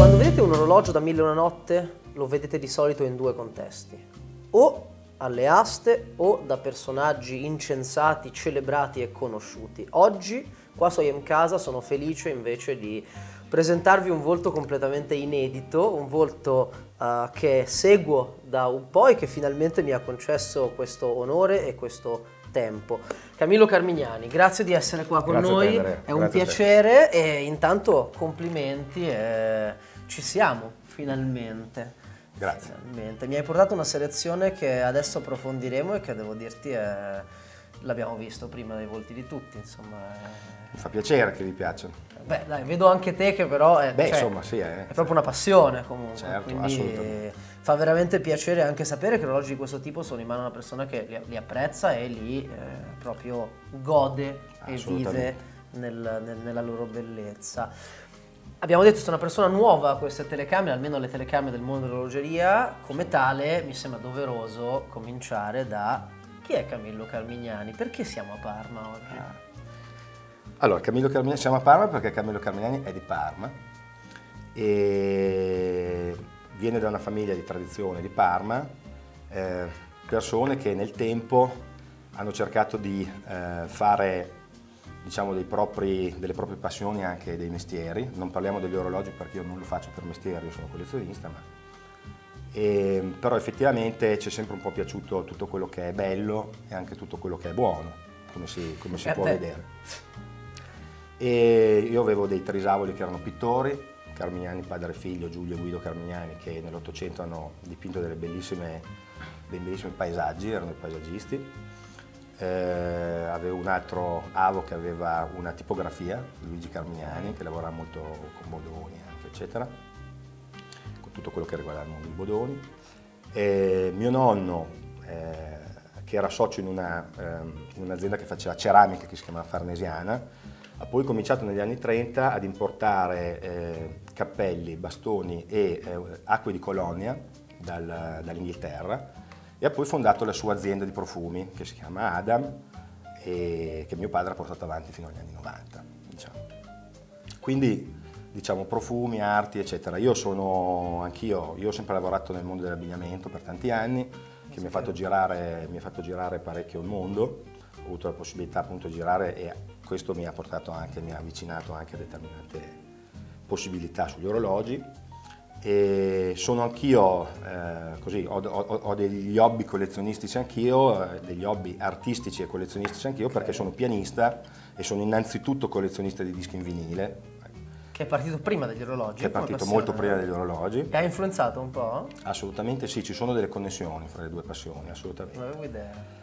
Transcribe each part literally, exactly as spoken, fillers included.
Quando vedete un orologio da Mille e una notte, lo vedete di solito in due contesti. O alle aste o da personaggi incensati, celebrati e conosciuti. Oggi, qua su I Am Casa, sono felice invece di presentarvi un volto completamente inedito, un volto uh, che seguo da un po' e che finalmente mi ha concesso questo onore e questo tempo. Camillo Carmignani, grazie di essere qua con Grazie noi, a te, è un grazie piacere e intanto complimenti, e ci siamo finalmente. Grazie. Finalmente. Mi hai portato una selezione che adesso approfondiremo e che devo dirti è... l'abbiamo visto prima dei volti di tutti, insomma. È... Mi fa piacere che vi piacciono. Beh, dai, vedo anche te che però è, Beh, cioè, insomma, sì, eh. è proprio una passione comunque. Certo, quindi assolutamente. fa veramente piacere anche sapere che orologi di questo tipo sono in mano a una persona che li, li apprezza e li eh, proprio gode e vive nel, nel, nella loro bellezza. Abbiamo detto che sei una persona nuova a queste telecamere, almeno alle telecamere del mondo dell'orologeria, come tale mi sembra doveroso cominciare da chi è Camillo Carmignani? Perché siamo a Parma oggi? Ah. Allora, Camillo Carmignani, siamo a Parma perché Camillo Carmignani è di Parma e viene da una famiglia di tradizione di Parma, eh, persone che nel tempo hanno cercato di eh, fare, diciamo, dei propri, delle proprie passioni anche dei mestieri. Non parliamo degli orologi perché io non lo faccio per mestiere, io sono collezionista, ma e, però effettivamente ci è sempre un po' piaciuto tutto quello che è bello e anche tutto quello che è buono, come si, come si eh può beh. vedere. E io avevo dei trisavoli che erano pittori, Carmignani padre e figlio, Giulio e Guido Carmignani, che nell'Ottocento hanno dipinto delle bellissime, dei bellissimi paesaggi, erano i paesaggisti. Eh, avevo un altro avo che aveva una tipografia, Luigi Carmignani, che lavorava molto con Bodoni, anche, eccetera, con tutto quello che riguarda il mondo di Bodoni. E mio nonno, eh, che era socio in una, ehm, in un'azienda che faceva ceramica che si chiamava Farnesiana, ha poi cominciato negli anni trenta ad importare eh, cappelli, bastoni e eh, acque di colonia dal, dall'Inghilterra e ha poi fondato la sua azienda di profumi che si chiama Adam e che mio padre ha portato avanti fino agli anni novanta. Diciamo. Quindi diciamo profumi, arti eccetera. Io sono anch'io, io ho sempre lavorato nel mondo dell'abbigliamento per tanti anni che mi ha fatto girare, mi ha fatto girare parecchio il mondo. Ho avuto la possibilità appunto di girare e questo mi ha portato anche, mi ha avvicinato anche a determinate possibilità sugli orologi e sono anch'io eh, così, ho, ho, ho degli hobby collezionistici anch'io, eh, degli hobby artistici e collezionistici anch'io perché sono pianista e sono innanzitutto collezionista di dischi in vinile. Che è partito prima degli orologi? Che è partito molto prima degli orologi. Che ha influenzato un po'? Assolutamente sì, ci sono delle connessioni fra le due passioni, assolutamente. Non avevo idea.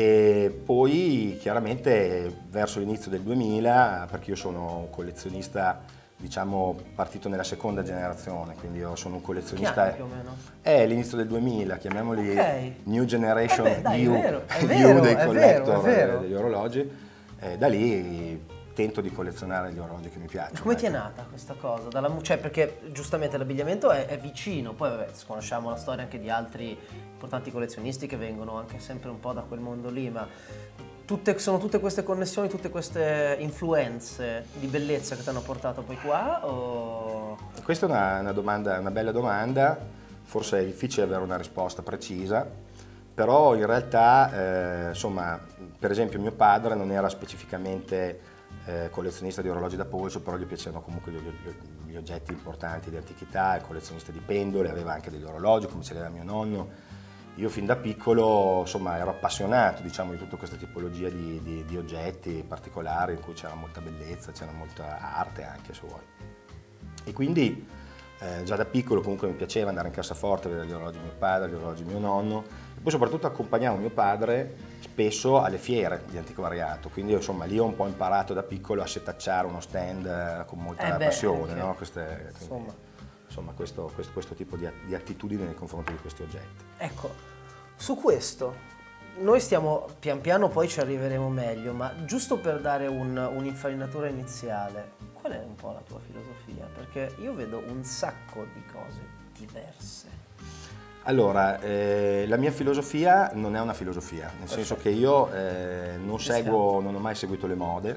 E poi chiaramente verso l'inizio del duemila, perché io sono un collezionista, diciamo, partito nella seconda generazione, quindi io sono un collezionista... Che anni più o meno? È l'inizio del duemila, chiamiamoli okay. New Generation eh beh, dai, U, è vero, è vero, U dei è collector vero, è vero. degli orologi. Eh, da lì tento di collezionare gli orologi che mi piacciono. Come ti è ecco. nata questa cosa? Dalla, cioè perché giustamente l'abbigliamento è, è vicino, poi vabbè, conosciamo la storia anche di altri importanti collezionisti che vengono anche sempre un po' da quel mondo lì, ma tutte, sono tutte queste connessioni, tutte queste influenze di bellezza che ti hanno portato poi qua? O... Questa è una, una, domanda, una bella domanda, forse è difficile avere una risposta precisa, però in realtà, eh, insomma, per esempio mio padre non era specificamente Eh, collezionista di orologi da polso, però gli piacevano comunque gli, gli, gli oggetti importanti di antichità, è collezionista di pendole, aveva anche degli orologi come ce l'aveva mio nonno. Io fin da piccolo insomma ero appassionato diciamo di tutta questa tipologia di, di, di oggetti particolari in cui c'era molta bellezza, c'era molta arte anche se vuoi. E quindi eh, già da piccolo comunque mi piaceva andare in cassaforte a vedere gli orologi di mio padre, gli orologi di mio nonno e poi soprattutto accompagnavo mio padre spesso alle fiere di antiquariato, quindi insomma lì ho un po' imparato da piccolo a setacciare uno stand con molta eh beh, passione, okay. no? Queste, quindi, insomma, insomma questo, questo, questo tipo di, di attitudine nei confronti di questi oggetti. Ecco, su questo noi stiamo pian piano, poi ci arriveremo meglio, ma giusto per dare un, un'infarinatura iniziale, qual è un po' la tua filosofia? Perché io vedo un sacco di cose diverse. Allora, eh, la mia filosofia non è una filosofia, nel Perfetto. senso che io eh, non seguo, non ho mai seguito le mode, Ok.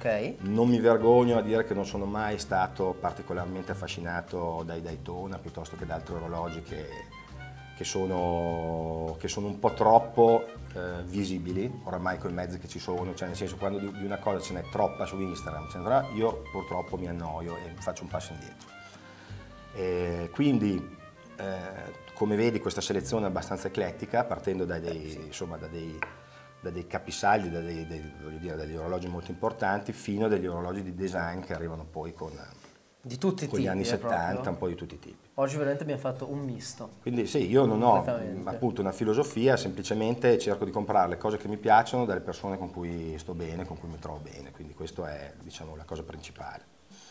Ok. Non mi vergogno a dire che non sono mai stato particolarmente affascinato dai Daytona piuttosto che da altri orologi che, che, sono, che sono un po' troppo eh, visibili, oramai con i mezzi che ci sono, cioè nel senso quando di, di una cosa ce n'è troppa su Instagram, ce n'è, io purtroppo mi annoio e faccio un passo indietro. E quindi eh, come vedi questa selezione è abbastanza eclettica, partendo da dei, insomma, da dei, da dei capisaldi, da dei, dei, voglio dire, dagli orologi molto importanti, fino a degli orologi di design che arrivano poi con, di tutti i con tipi, gli anni settanta, proprio. un po' di tutti i tipi. Oggi veramente abbiamo fatto un misto. Quindi sì, io non ho appunto una filosofia, semplicemente cerco di comprare le cose che mi piacciono dalle persone con cui sto bene, con cui mi trovo bene, quindi questa è, diciamo, la cosa principale.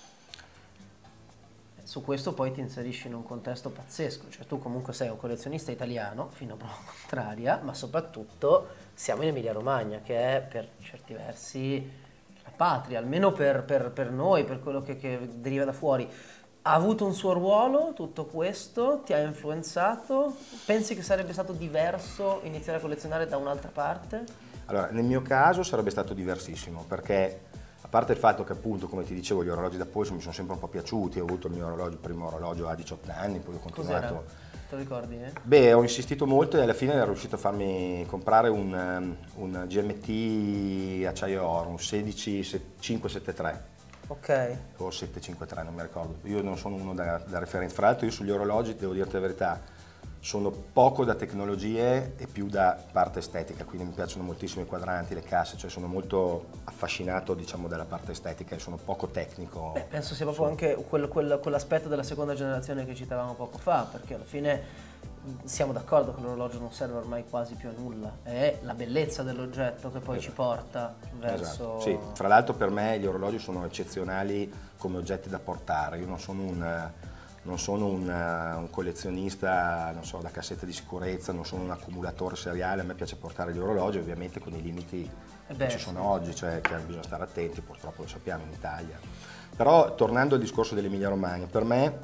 Su questo poi ti inserisci in un contesto pazzesco, cioè tu comunque sei un collezionista italiano, fino a prova contraria, ma soprattutto siamo in Emilia Romagna, che è per certi versi la patria, almeno per, per, per noi, per quello che, che deriva da fuori. Ha avuto un suo ruolo tutto questo? Ti ha influenzato? Pensi che sarebbe stato diverso iniziare a collezionare da un'altra parte? Allora, nel mio caso sarebbe stato diversissimo, perché a parte il fatto che appunto, come ti dicevo, gli orologi da polso mi sono sempre un po' piaciuti, ho avuto il mio orologio, il primo orologio a diciotto anni, poi ho continuato. Cos'era? Te lo ricordi? Eh? Beh, ho insistito molto e alla fine ero riuscito a farmi comprare un, um, un G M T acciaio oro, un sedici cinquecentosettantatré. Ok. O settecentocinquantatré, non mi ricordo. Io non sono uno da, da referenza. Fra l'altro io sugli orologi, devo dirti la verità, sono poco da tecnologie e più da parte estetica, quindi mi piacciono moltissimo i quadranti, le casse, cioè sono molto affascinato, diciamo, dalla parte estetica e sono poco tecnico. Beh, penso sia proprio anche quel, quel, quell'aspetto della seconda generazione che citavamo poco fa, perché alla fine siamo d'accordo che l'orologio non serve ormai quasi più a nulla, è la bellezza dell'oggetto che poi esatto. ci porta verso... Esatto. Sì, fra l'altro per me gli orologi sono eccezionali come oggetti da portare, io non sono un... Non sono un, un collezionista, non so, da cassetta di sicurezza, non sono un accumulatore seriale, a me piace portare gli orologi, ovviamente con i limiti eh che ci sono sì. oggi, cioè che bisogna stare attenti, purtroppo lo sappiamo in Italia. Però tornando al discorso dell'Emilia Romagna, per me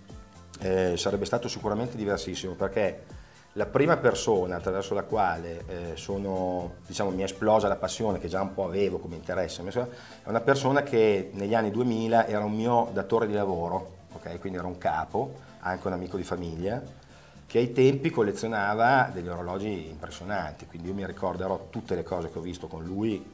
eh, sarebbe stato sicuramente diversissimo, perché la prima persona attraverso la quale eh, sono, diciamo, mi è esplosa la passione, che già un po' avevo come interesse, è una persona che negli anni duemila era un mio datore di lavoro. Okay, quindi era un capo, anche un amico di famiglia, che ai tempi collezionava degli orologi impressionanti, quindi io mi ricorderò tutte le cose che ho visto con lui,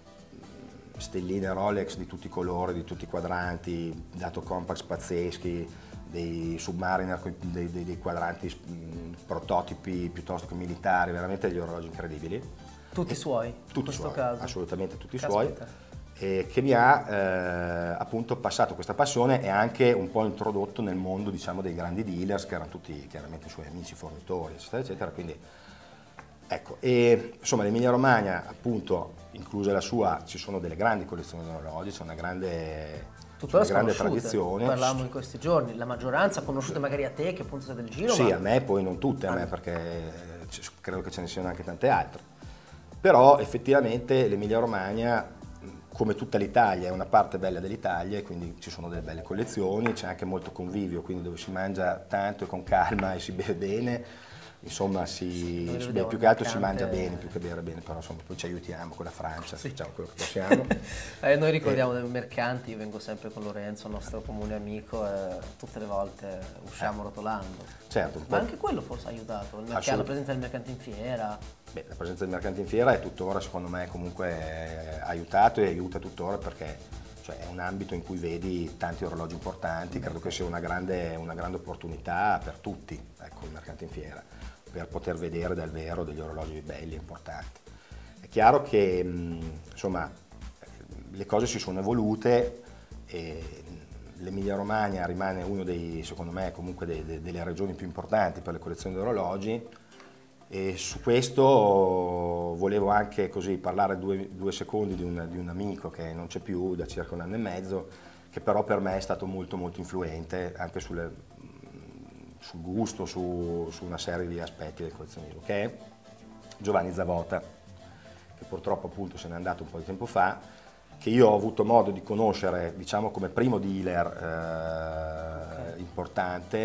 stelline Rolex di tutti i colori, di tutti i quadranti, dato compact pazzeschi, dei Submariner, dei, dei, dei quadranti mh, prototipi piuttosto che militari, veramente degli orologi incredibili. Tutti e, suoi, tutti in questo suoi, caso? Assolutamente tutti Caspita. suoi. Eh, che mi ha eh, appunto passato questa passione e anche un po' introdotto nel mondo, diciamo, dei grandi dealers, che erano tutti chiaramente i suoi amici, fornitori, eccetera, eccetera. Quindi, ecco, e insomma l'Emilia Romagna, appunto, inclusa la sua, ci sono delle grandi collezioni di orologi, c'è una grande, una grande tradizione. Parlavamo in questi giorni, la maggioranza conosciute magari a te, che appunto sei del giro. Sì, ma... a me poi non tutte, a me, perché credo che ce ne siano anche tante altre. Però effettivamente l'Emilia Romagna, come tutta l'Italia, è una parte bella dell'Italia e quindi ci sono delle belle collezioni, c'è anche molto convivio, quindi dove si mangia tanto e con calma e si beve bene, insomma si, si beh, più che altro si mangia bene, più che bere bene, però insomma poi ci aiutiamo con la Francia, sì. Facciamo quello che possiamo. eh, noi ricordiamo eh. dei mercanti, io vengo sempre con Lorenzo, nostro comune amico, e tutte le volte usciamo eh. rotolando. Certo, ma anche quello forse ha aiutato, il mercato, la presenza del mercante in fiera. Beh, la presenza del mercante in fiera è tuttora, secondo me, comunque aiutato e aiuta tuttora, perché cioè, è un ambito in cui vedi tanti orologi importanti, credo che sia una grande, una grande opportunità per tutti, ecco, il mercante in fiera, per poter vedere dal vero degli orologi belli e importanti. È chiaro che mh, insomma, le cose si sono evolute e l'Emilia Romagna rimane uno dei, secondo me, comunque dei, dei, delle regioni più importanti per le collezioni di orologi. E su questo volevo anche così parlare due, due secondi di un, di un amico che non c'è più da circa un anno e mezzo, che però per me è stato molto molto influente anche sulle, sul gusto, su, su una serie di aspetti del collezionismo, che è Giovanni Zavota, che purtroppo appunto se n'è andato un po' di tempo fa, che io ho avuto modo di conoscere, diciamo, come primo dealer eh, okay. importante,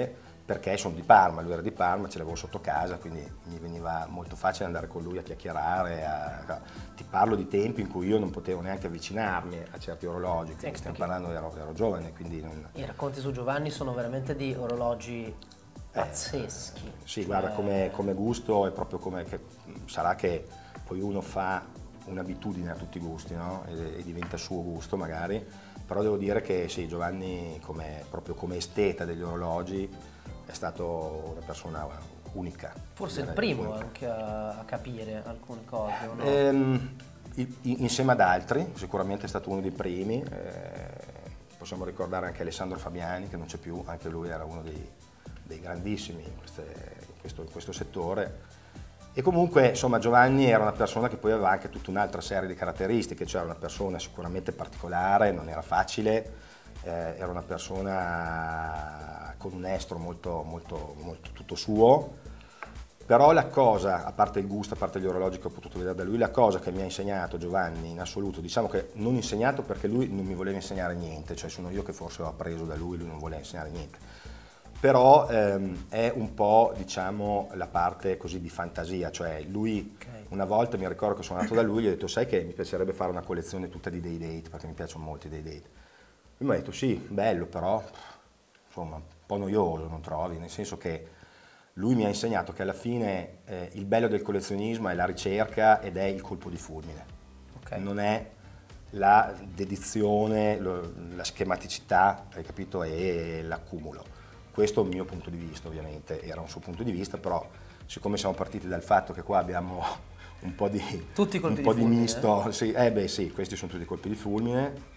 perché sono di Parma, lui era di Parma, ce l'avevo sotto casa, quindi mi veniva molto facile andare con lui a chiacchierare. A, a, ti parlo di tempi in cui io non potevo neanche avvicinarmi a certi orologi, quindi Sì, stiamo perché- parlando, ero, ero giovane, quindi non... I racconti su Giovanni sono veramente di orologi pazzeschi. Eh, sì, Cioè, guarda, come, come gusto è proprio come che sarà che poi uno fa un'abitudine a tutti i gusti, no? E, e diventa suo gusto magari, però devo dire che sì, Giovanni come, proprio come esteta degli orologi è stato una persona unica. Forse il direi, primo unica. anche a, a capire alcune cose, o no? Ehm, i- i- insieme ad altri, sicuramente è stato uno dei primi. eh, possiamo ricordare anche Alessandro Fabiani, che non c'è più, anche lui era uno dei, dei grandissimi in, queste- in questo, in questo settore. E comunque, insomma, Giovanni era una persona che poi aveva anche tutta un'altra serie di caratteristiche, cioè era una persona sicuramente particolare, non era facile, eh, era una persona con un estro molto, molto, molto tutto suo, però la cosa, a parte il gusto, a parte gli orologi che ho potuto vedere da lui, la cosa che mi ha insegnato Giovanni in assoluto, diciamo che non insegnato perché lui non mi voleva insegnare niente, cioè sono io che forse ho appreso da lui, lui non voleva insegnare niente, però ehm, è un po', diciamo, la parte così di fantasia, cioè lui Ok. una volta mi ricordo che sono andato da lui e gli ho detto sai che mi piacerebbe fare una collezione tutta di day date, perché mi piacciono molto i day date. Lui mi ha detto sì, bello, però insomma un po' noioso, non trovi? Nel senso che lui mi ha insegnato che alla fine eh, il bello del collezionismo è la ricerca ed è il colpo di fulmine, Ok. non è la dedizione, lo- la schematicità, hai capito, e l'accumulo. Questo è il mio punto di vista, ovviamente, era un suo punto di vista, però siccome siamo partiti dal fatto che qua abbiamo un po' di, Tutti i colpi un po' di di fulmine, misto, sì, eh beh sì, questi sono tutti colpi di fulmine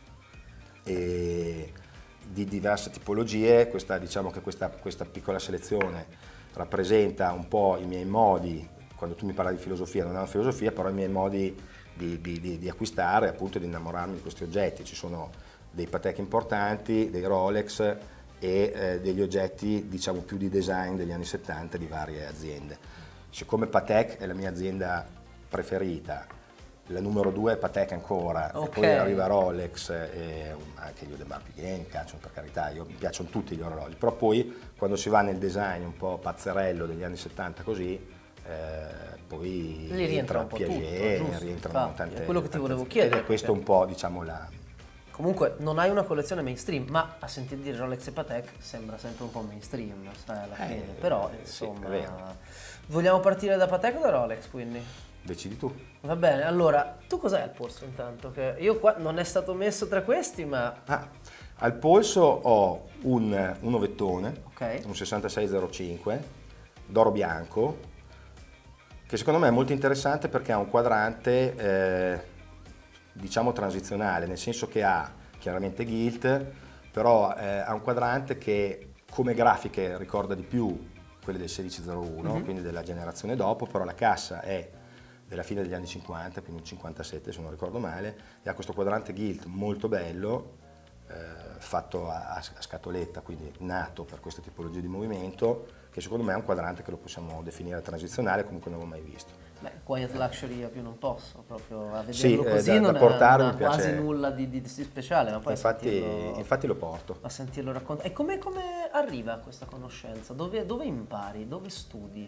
e di diverse tipologie, questa, diciamo che questa, questa piccola selezione rappresenta un po' i miei modi, quando tu mi parli di filosofia, non è una filosofia, però i miei modi di, di, di, di acquistare, appunto di innamorarmi di questi oggetti. Ci sono dei Patek importanti, dei Rolex e eh, degli oggetti diciamo più di design degli anni settanta di varie aziende. Siccome Patek è la mia azienda preferita, la numero due è Patek ancora, Ok. e poi arriva Rolex e anche gli Audemars Piguet mi piacciono, per carità, io, mi piacciono tutti gli orologi, però poi quando si va nel design un po' pazzerello degli anni settanta così, eh, poi Lì rientra un po' Piaget, tutto, giusto, rientrano infatti, tante, è quello che ti tante- volevo chiedere, ed è questo perché- un po' diciamo la... Comunque non hai una collezione mainstream, ma a sentire dire Rolex e Patek sembra sempre un po' mainstream, sai, alla Eh, fine. Però, sì, insomma, è vero. vogliamo partire da Patek o da Rolex, quindi? Decidi tu. Va bene, allora, tu cos'hai al polso intanto? Che io qua non è stato messo tra questi, ma... Ah, al polso ho un, un ovettone, Ok. un sessantasei zero cinque, d'oro bianco, che secondo me è molto interessante perché ha un quadrante, eh, diciamo, transizionale, nel senso che ha chiaramente gilt, però eh, ha un quadrante che come grafiche ricorda di più quelle del sedici zero uno, Mhm. quindi della generazione dopo, però la cassa è della fine degli anni cinquanta, quindi il cinquantasette se non ricordo male, e ha questo quadrante gilt molto bello, eh, fatto a, a scatoletta, quindi nato per questa tipologia di movimento, che secondo me è un quadrante che lo possiamo definire transizionale, comunque non l'avevo mai visto. Beh, Quiet Luxury io più non posso, proprio a vederlo Sì, eh, così da- da non, è- portare non ha mi piace. quasi nulla di, di- di speciale, ma poi a Infatti, sentirlo, infatti lo porto. a sentirlo raccontare. E come, come arriva a questa conoscenza? Dove, dove impari? Dove studi?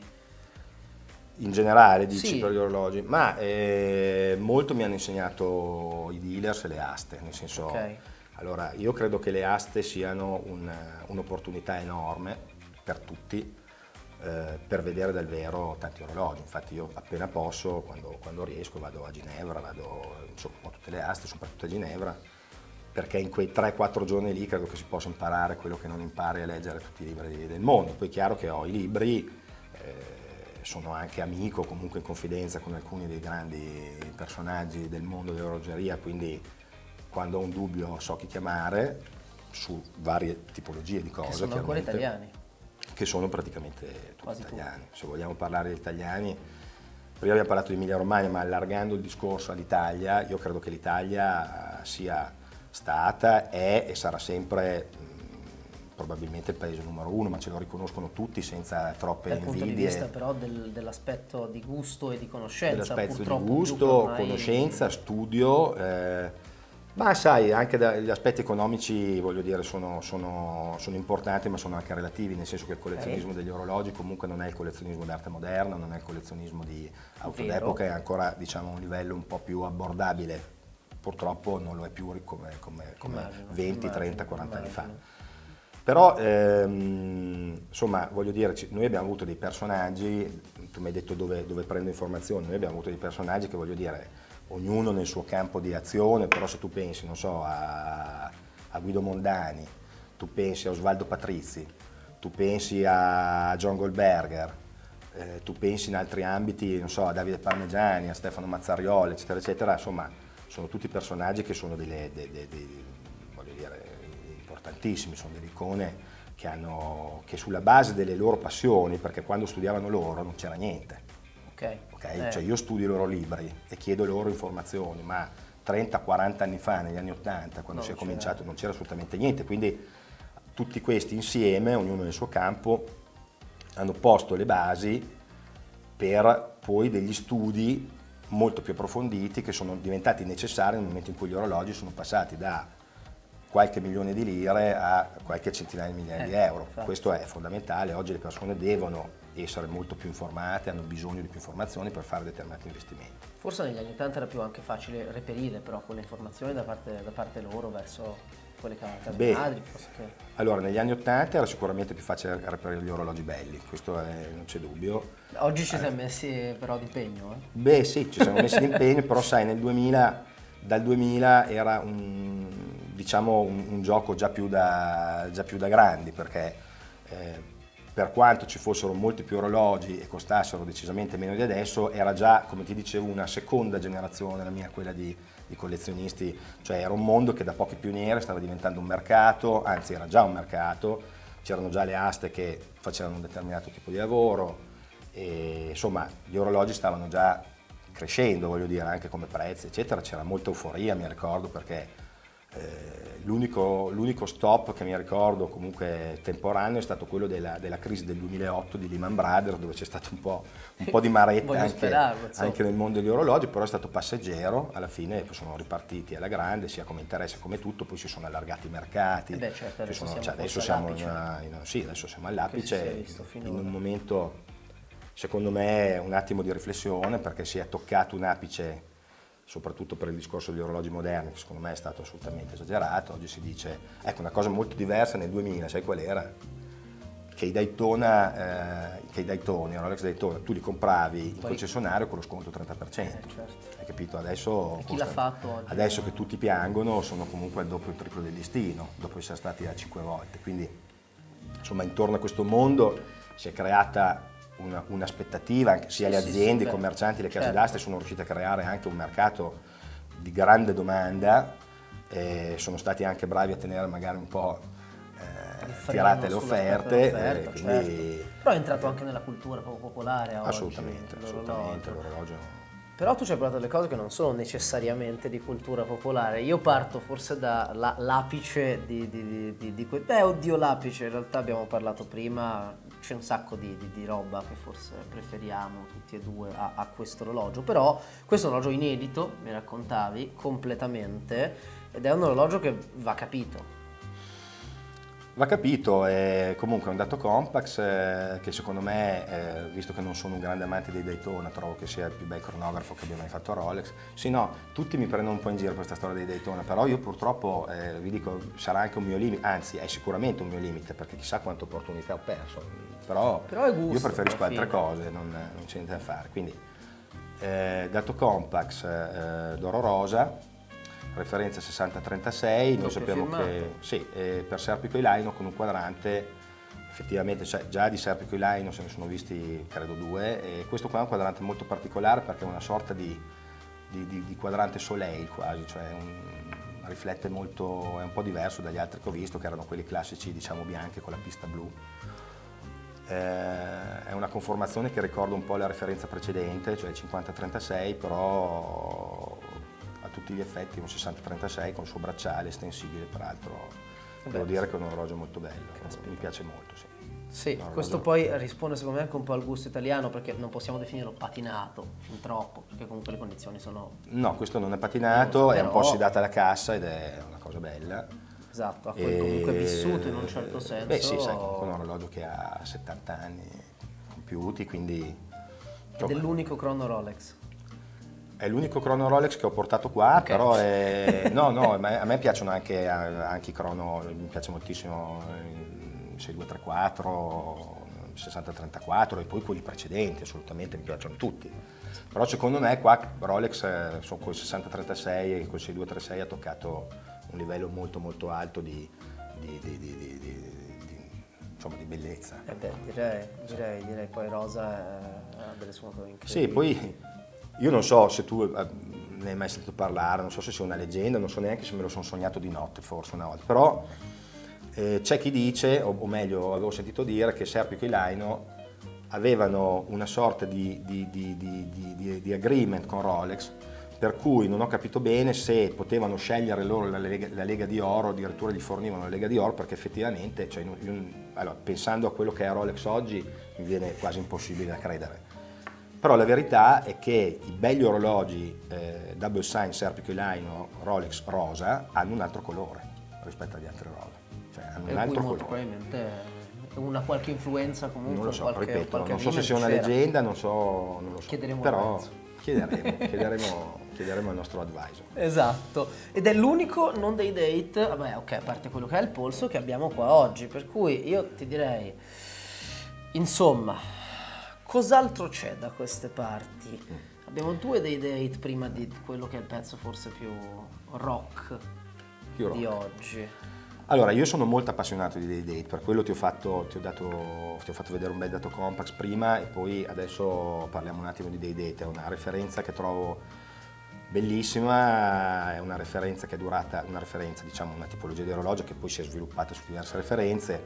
In generale dici Sì. per gli orologi, ma eh, molto mi hanno insegnato i dealers e le aste, nel senso, Ok. allora io credo che le aste siano un- un'opportunità enorme per tutti, eh, per vedere dal vero tanti orologi. Infatti io appena posso, quando, quando riesco, vado a Ginevra, vado, insomma, ho tutte le aste, soprattutto a Ginevra, perché in quei tre quattro giorni lì credo che si possa imparare quello che non impari a leggere tutti i libri del mondo. Poi è chiaro che ho i libri, eh, sono anche amico, comunque in confidenza con alcuni dei grandi personaggi del mondo dell'orologeria, quindi quando ho un dubbio so chi chiamare su varie tipologie di cose. Che sono ancora chiaramente, italiani. Che sono praticamente tutti Quasi italiani. Se vogliamo parlare di italiani, prima abbiamo parlato di Emilia Romagna, ma allargando il discorso all'Italia, io credo che l'Italia sia stata, è e sarà sempre mh, probabilmente il paese numero uno, ma ce lo riconoscono tutti senza troppe Dal punto di invidie. vista però del- dell'aspetto di gusto e di conoscenza, Dell'aspetto di purtroppo più che gusto, ormai- conoscenza, studio, eh, Ma sai, anche da, gli aspetti economici, voglio dire, sono, sono, sono importanti, ma sono anche relativi, nel senso che il collezionismo Okay. degli orologi comunque non è il collezionismo d'arte moderna, non è il collezionismo di auto Vero. d'epoca, è ancora, diciamo, un livello un po' più abbordabile. Purtroppo non lo è più come, come, come Immagino, venti, immagino, trenta, quaranta anni fa. immagino. Però, ehm, insomma, voglio dire, ci- noi abbiamo avuto dei personaggi, tu mi hai detto dove, dove prendo informazioni, noi abbiamo avuto dei personaggi che, voglio dire, ognuno nel suo campo di azione, però se tu pensi, non so, a, a Guido Mondani, tu pensi a Osvaldo Patrizi, tu pensi a John Goldberger, eh, tu pensi in altri ambiti, non so, a Davide Parmigiani, a Stefano Mazzarioli, eccetera, eccetera, insomma, sono tutti personaggi che sono delle, dei, dei- dei- voglio dire, importantissimi, sono delle icone che, hanno, che sulla base delle loro passioni, perché quando studiavano loro non c'era niente. Ok. Okay? Eh, Cioè io studio i loro libri e chiedo loro informazioni, ma trenta quaranta anni fa, negli anni ottanta, quando No, si è non c'era. cominciato, non c'era assolutamente niente, quindi tutti questi insieme, ognuno nel suo campo, hanno posto le basi per poi degli studi molto più approfonditi che sono diventati necessari nel momento in cui gli orologi sono passati da qualche milione di lire a qualche centinaia di migliaia Eh, di euro. infatti. Questo è fondamentale, oggi le persone devono essere molto più informate, hanno bisogno di più informazioni per fare determinati investimenti. Forse negli anni ottanta era più anche facile reperire però quelle informazioni da parte, da parte loro verso quelle che avevano Beh, madri, piuttosto che... allora negli anni ottanta era sicuramente più facile reperire gli orologi belli, questo è- non c'è dubbio. Oggi ci siamo messi però d'impegno, eh? Beh sì, ci siamo messi d'impegno, però sai nel duemila, dal duemila era un, diciamo, un, un gioco già più da, già più da grandi, perché eh, per quanto ci fossero molti più orologi e costassero decisamente meno di adesso, era già, come ti dicevo, una seconda generazione la mia, quella di, di collezionisti, cioè era un mondo che da pochi pionieri stava diventando un mercato, anzi era già un mercato, c'erano già le aste che facevano un determinato tipo di lavoro e insomma gli orologi stavano già crescendo, voglio dire, anche come prezzi, eccetera, c'era molta euforia, mi ricordo, perché eh, l'unico, l'unico stop che mi ricordo comunque temporaneo è stato quello della, della crisi del duemilaotto di Lehman Brothers, dove c'è stato un po', un po' di maretta Voglio anche, sperarlo, insomma. anche nel mondo degli orologi, però è stato passeggero, alla fine poi sono ripartiti alla grande, sia come interesse come tutto, poi si sono allargati i mercati. Eh beh, certo, ci adesso sono- siamo cioè, adesso forse siamo, all'apice. in, in- sì, adesso siamo Che si sia all'apice, visto in finora. un momento secondo me un attimo di riflessione, perché si è toccato un apice soprattutto per il discorso degli orologi moderni, che secondo me è stato assolutamente esagerato. Oggi si dice, ecco, una cosa molto diversa nel duemila, sai qual era? Che i Daytona, eh, che i Daytona, i Rolex Daytona, tu li compravi in Poi- concessionario con lo sconto trenta per cento. Eh, certo. Hai capito? Adesso, E chi l'ha fatto oggi? adesso che tutti piangono sono comunque al doppio o il triplo del listino, dopo essere stati a cinque volte. Quindi, insomma, intorno a questo mondo si è creata una- un'aspettativa, anche sia Sì, le sì, aziende, sì, i beh, commercianti, le case certo. d'aste sono riuscite a creare anche un mercato di grande domanda, eh, sono stati anche bravi a tenere magari un po' eh, Il freno tirate le sull'aspetto offerte, dell'offerta, eh, quindi certo. Però è entrato anche nella cultura proprio popolare oggi, assolutamente, assolutamente l'orologio. l'orologio. Però tu ci hai parlato delle cose che non sono necessariamente di cultura popolare. Io parto forse dall'apice di, di, di, di, di que- Beh, oddio, l'apice, in realtà abbiamo parlato prima, c'è un sacco di, di, di roba che forse preferiamo tutti e due a, a questo orologio. Però questo è un orologio inedito, mi raccontavi, completamente, ed è un orologio che va capito. Va capito, è comunque un dato Compax eh, che secondo me, eh, visto che non sono un grande amante dei Daytona, trovo che sia il più bel cronografo che abbia mai fatto Rolex. Sì, no, tutti mi prendono un po' in giro questa storia dei Daytona, però io purtroppo, eh, vi dico, sarà anche un mio limite, anzi è sicuramente un mio limite, perché chissà quante opportunità ho perso, però, Però è gusto, io preferisco alla altre fine. cose, non, non c'è niente da fare. Quindi, eh, dato Compax eh, d'oro rosa, referenza sessanta trentasei, noi Doppio sappiamo firmato. che sì, eh, per Serpico Ilaino con un quadrante, effettivamente cioè, già di Serpico Ilaino se ne sono visti credo due, e questo qua è un quadrante molto particolare perché è una sorta di, di, di, di quadrante Soleil quasi, cioè un, riflette molto, è un po' diverso dagli altri che ho visto, che erano quelli classici diciamo bianchi con la pista blu. Eh, è una conformazione che ricorda un po' la referenza precedente, cioè il cinquanta trentasei, però a tutti gli effetti un sessanta trentasei con il suo bracciale estensibile, peraltro devo Beh, dire sì. che è un orologio molto bello, Caspita. mi piace molto. Sì. Sì, questo poi risponde secondo me anche un po' al gusto italiano, perché non possiamo definirlo patinato fin troppo, perché comunque le condizioni sono... No, questo non è patinato, è un po' ossidata la cassa ed è una cosa bella. Esatto, ha poi comunque vissuto in un certo senso. Beh sì, sai, comunque è un orologio che ha settanta anni compiuti, quindi... Ed è l'unico crono Rolex. È l'unico crono Rolex che ho portato qua, okay. Però è... no, no, a me piacciono anche, anche i crono, mi piace moltissimo il sei due tre quattro, sessanta trentaquattro e poi quelli precedenti, assolutamente mi piacciono tutti. Però secondo me qua Rolex so, col sessanta trentasei e col sei due tre sei ha toccato un livello molto molto alto di, di, di, di, di, di, di, insomma, di bellezza. Eh beh, direi, direi, direi poi Rosa ha delle sfumature incredibili. Sì, poi io non so se tu ne hai mai sentito parlare, non so se sia una leggenda, non so neanche se me lo sono sognato di notte forse una volta, però eh, c'è chi dice, o, o meglio avevo sentito dire, che Serpico e Laino avevano una sorta di, di, di, di, di, di, di agreement con Rolex, per cui non ho capito bene se potevano scegliere loro la Lega, la Lega di Oro, addirittura gli fornivano la Lega di Oro, perché effettivamente, cioè, io, allora, pensando a quello che è Rolex oggi, mi viene quasi impossibile da credere. Però la verità è che i begli orologi eh, Double Sign, Serpico e Laino, Rolex Rosa hanno un altro colore rispetto agli altri orologi, cioè hanno un altro colore. Probabilmente una qualche influenza comunque, non lo so, qualche, ripeto, qualche non so se sia una leggenda, non so, non lo so. Chiederemo però chiederemo, chiederemo, chiederemo al nostro advisor. Esatto, ed è l'unico non day date, vabbè ok, a parte quello che è il polso, che abbiamo qua oggi, per cui io ti direi, insomma, cos'altro c'è da queste parti? Mm. Abbiamo due day date prima di quello che è il pezzo forse più rock, più rock. di oggi. Allora, io sono molto appassionato di day date, per quello ti ho fatto, ti ho dato, ti ho fatto vedere un bel dato Compax prima e poi adesso parliamo un attimo di day date. È una referenza che trovo bellissima, è una referenza che è durata, una referenza, diciamo, una tipologia di orologio che poi si è sviluppata su diverse referenze,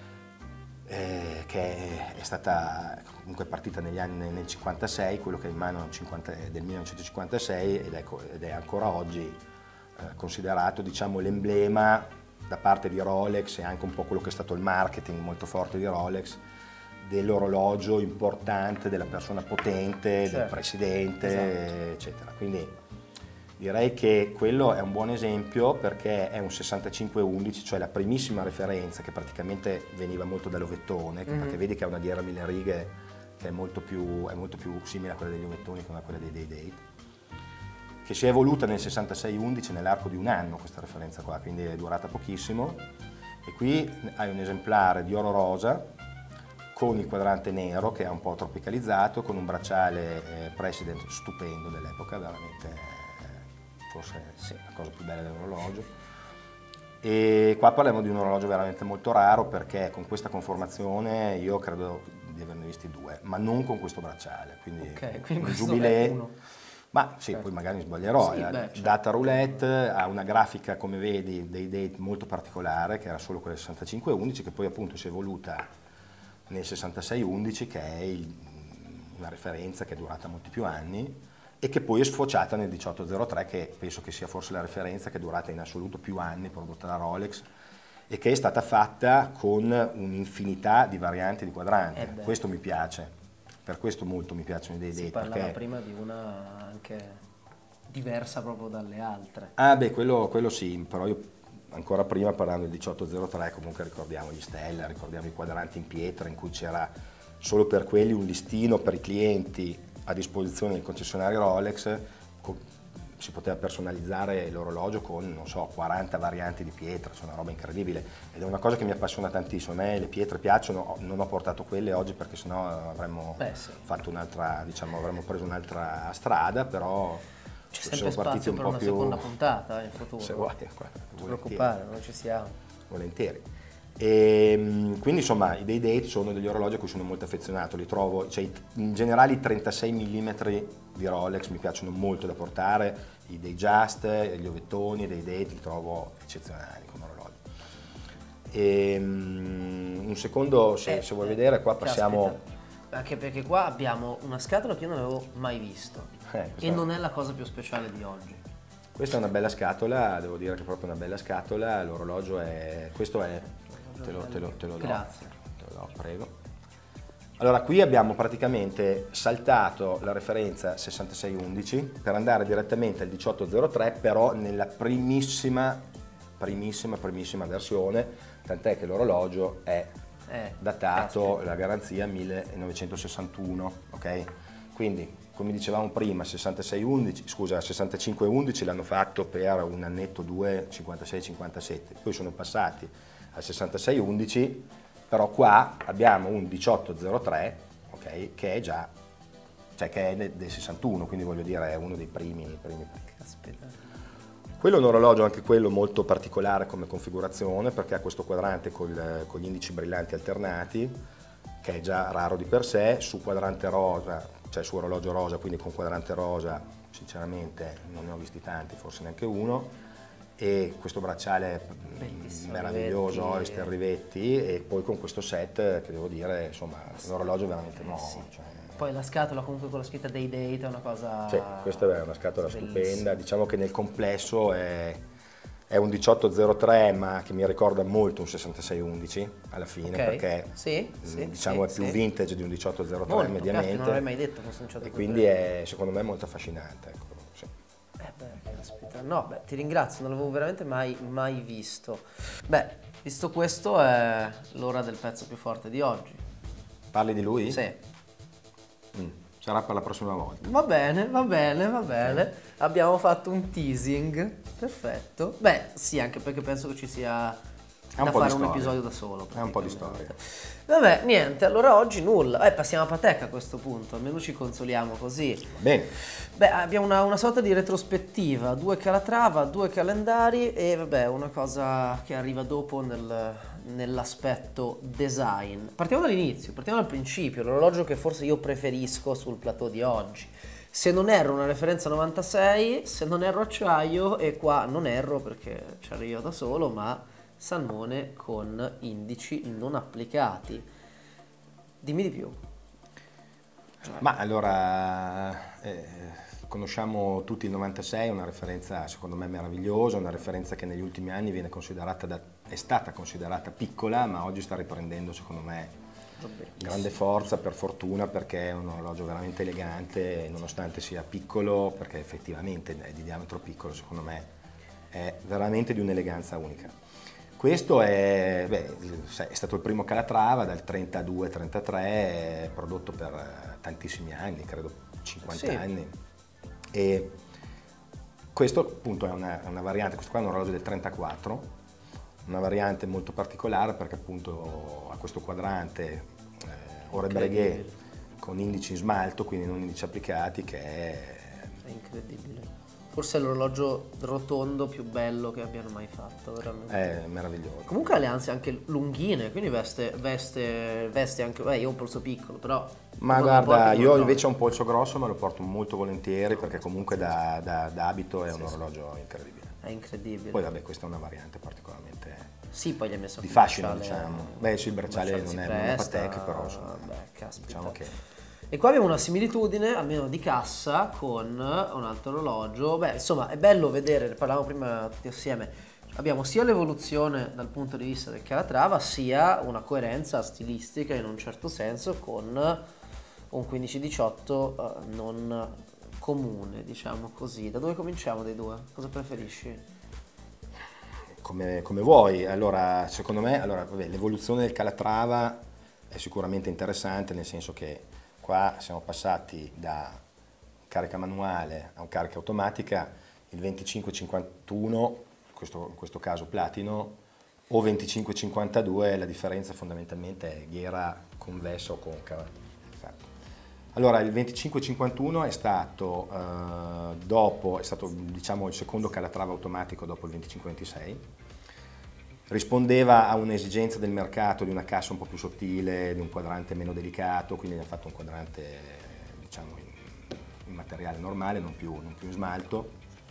eh, che è, è stata comunque partita negli anni nel cinquantasei, quello che è in mano è del millenovecentocinquantasei ed è, ed è ancora oggi eh, considerato, diciamo, l'emblema da parte di Rolex e anche un po' quello che è stato il marketing molto forte di Rolex, dell'orologio importante, della persona potente, certo, del presidente, esatto, eccetera. Quindi direi che quello è un buon esempio, perché è un sessantacinque undici, cioè la primissima referenza che praticamente veniva molto dall'ovettone, mm-hmm, perché vedi che ha una ghiera a mille righe che è molto più, è molto più simile a quella degli ovettoni che non a quella dei day date, che si è evoluta nel sessantasei undici nell'arco di un anno questa referenza qua, quindi è durata pochissimo. E qui hai un esemplare di oro rosa con il quadrante nero che è un po' tropicalizzato, con un bracciale eh, President stupendo dell'epoca, veramente eh, forse sì, la cosa più bella dell'orologio. E qua parliamo di un orologio veramente molto raro, perché con questa conformazione io credo di averne visti due, ma non con questo bracciale, quindi, okay, quindi un Jubilee. Ma sì, certo, poi magari mi sbaglierò, sì, la beh, certo, data roulette ha una grafica, come vedi, dei date molto particolare, che era solo quella sessantacinque undici, che poi appunto si è evoluta nel sessantasei undici, che è il, una referenza che è durata molti più anni, e che poi è sfociata nel diciotto zero tre, che penso che sia forse la referenza che è durata in assoluto più anni, prodotta da Rolex, e che è stata fatta con un'infinità di varianti di quadranti. Eh Questo mi piace. Per questo molto mi piacciono i day date. Si parlava perché... prima di una anche diversa proprio dalle altre. Ah beh, quello, quello sì, però io ancora prima, parlando del diciotto zero tre, comunque ricordiamo gli Stella, ricordiamo i quadranti in pietra, in cui c'era solo per quelli un listino per i clienti a disposizione del concessionario Rolex, si poteva personalizzare l'orologio con, non so, quaranta varianti di pietra, c'è una roba incredibile, ed è una cosa che mi appassiona tantissimo. A me le pietre piacciono, non ho portato quelle oggi perché sennò avremmo Beh, sì. fatto un'altra, diciamo, avremmo preso un'altra strada, però c'è sempre spazio un per una più... seconda puntata in futuro. Se vuoi, non ti preoccupare, non ci siamo. Volentieri. E, quindi insomma i day date sono degli orologi a cui sono molto affezionato, li trovo, cioè, in generale i trentasei millimetri di Rolex mi piacciono molto da portare, i Datejust, gli ovettoni, i day date li trovo eccezionali come orologi. E, um, un secondo, se, eh, se vuoi eh, vedere, qua passiamo... Aspetta. Anche perché qua abbiamo una scatola che io non avevo mai visto eh, e non è la cosa più speciale di oggi. Questa è una bella scatola, devo dire che è proprio una bella scatola, l'orologio è... questo è... te lo, te lo, te lo do. Grazie. Te lo No, prego. Allora, qui abbiamo praticamente saltato la referenza sessantasei undici per andare direttamente al diciotto zero tre, però nella primissima, primissima, primissima versione, tant'è che l'orologio è Eh, datato, caspita. la garanzia millenovecentosessantuno, ok? Quindi, come dicevamo prima, sessantasei undici, scusa, sessantacinque undici l'hanno fatto per un annetto, due, cinquantasei cinquantasette, poi sono passati al sessantasei undici, però qua abbiamo un diciotto zero tre, ok, che è già, cioè che è del, del sessantuno, quindi voglio dire è uno dei primi, primi. Caspita. Quello è un orologio, anche quello molto particolare come configurazione, perché ha questo quadrante col, con gli indici brillanti alternati, che è già raro di per sé, su quadrante rosa, cioè su orologio rosa, quindi con quadrante rosa, sinceramente non ne ho visti tanti, forse neanche uno, e questo bracciale Bellissimo, meraviglioso, rivetti. Oyster rivetti, e poi con questo set che devo dire, insomma, un orologio veramente nuovo. Sì. Cioè, Poi la scatola comunque con la scritta Day Date è una cosa... sì, questa è una scatola bellissima. stupenda, diciamo che nel complesso è, è un diciotto zero tre, ma che mi ricorda molto un sessantasei undici alla fine, Ok. perché Sì, mh, sì, diciamo sì, è più sì. vintage di un diciotto zero tre Molto, mediamente, caspita, non l'avrei mai detto fosse un diciotto e zero tre. quindi è secondo me molto affascinante. Ecco, sì. Eh beh, caspita. No, beh, ti ringrazio, non l'avevo veramente mai, mai visto. Beh, visto questo è l'ora del pezzo più forte di oggi. Parli di lui? Sì. Mm, sarà per la prossima volta. Va bene, va bene, va bene. Abbiamo fatto un teasing. Perfetto. Beh, sì, anche perché penso che ci sia È un da po' di fare un storia. episodio da solo. È un po' di praticamente. storia. Vabbè, niente, allora oggi nulla. Eh, passiamo a Patek a questo punto, almeno ci consoliamo così. Va bene. Beh, abbiamo una, una sorta di retrospettiva, due Calatrava, due calendari e vabbè, una cosa che arriva dopo nel, nell'aspetto design. Partiamo dall'inizio, partiamo dal principio, l'orologio che forse io preferisco sul plateau di oggi. Se non erro una referenza novantasei, se non erro acciaio, e qua non erro perché ci arrivo da solo, ma salmone con indici non applicati. Dimmi di più. Ma allora, eh, conosciamo tutti il novantasei, è una referenza secondo me meravigliosa, una referenza che negli ultimi anni viene considerata da, è stata considerata piccola, ma oggi sta riprendendo secondo me grande forza, per fortuna, perché è un orologio veramente elegante, nonostante sia piccolo, perché effettivamente è di diametro piccolo, secondo me è veramente di un'eleganza unica. Questo è, beh, è stato il primo Calatrava dal trentadue trentatré, prodotto per tantissimi anni, credo cinquanta Sì. anni. E questo appunto è una, una variante, questo qua è un orologio del trentaquattro, una variante molto particolare perché appunto ha questo quadrante eh, Ore Breguet con indici in smalto, quindi non indici applicati, che è... È incredibile. Forse è l'orologio rotondo più bello che abbiano mai fatto, veramente. è meraviglioso. Comunque ha le anse anche lunghine, quindi veste, veste, veste anche... Beh, io ho un polso piccolo, però... Ma non lo guarda, porto io come invece ho un polso grosso, ma lo porto molto volentieri perché comunque da, da, da abito è un orologio incredibile. È incredibile. Poi vabbè, questa è una variante particolarmente Sì, poi gli ha messo di anche il fascino, bracciale- diciamo. Beh sì, il bracciale non si è, non è presta, Patek, però insomma, vabbè, caspita. diciamo che... E qua abbiamo una similitudine, almeno di cassa, con un altro orologio. Beh, insomma, è bello vedere, ne parlavamo prima tutti assieme, abbiamo sia l'evoluzione dal punto di vista del Calatrava, sia una coerenza stilistica in un certo senso con un quindici diciotto eh, non comune, diciamo così. Da dove cominciamo dei due? Cosa preferisci? Come, come vuoi, allora secondo me allora, vabbè, l'evoluzione del Calatrava è sicuramente interessante, nel senso che qua siamo passati da carica manuale a un carica automatica, il venticinque cinquantuno, in questo, in questo caso platino, o venticinque cinquantadue, la differenza fondamentalmente è ghiera convessa o concava. Allora, il venticinque cinquantuno è stato, eh, dopo, è stato diciamo, il secondo Calatrava automatico dopo il venticinque ventisei. Rispondeva a un'esigenza del mercato di una cassa un po' più sottile, di un quadrante meno delicato, quindi ne ha fatto un quadrante diciamo, in, in materiale normale, non più, non più in smalto.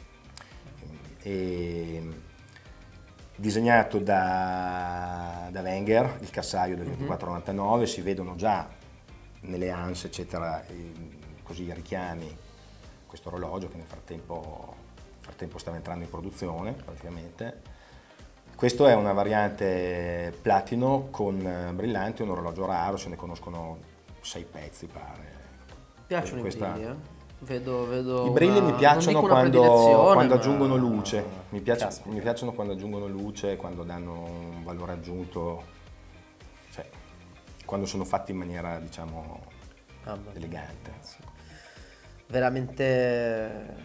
E, disegnato da, da Wenger, il cassaio del ventiquattro novantanove, si vedono già nelle anse eccetera i, così i richiami questo orologio che nel frattempo, nel frattempo stava entrando in produzione praticamente. Questo è una variante platino con brillante, un orologio raro, se ne conoscono sei pezzi pare. Piacciono Questa... i brilli, eh? Vedo, vedo I brilli una... mi piacciono non dico una quando, quando ma... aggiungono luce, mi, piace, Caspita. mi piacciono quando aggiungono luce, quando danno un valore aggiunto, cioè quando sono fatti in maniera diciamo Ah, elegante. Veramente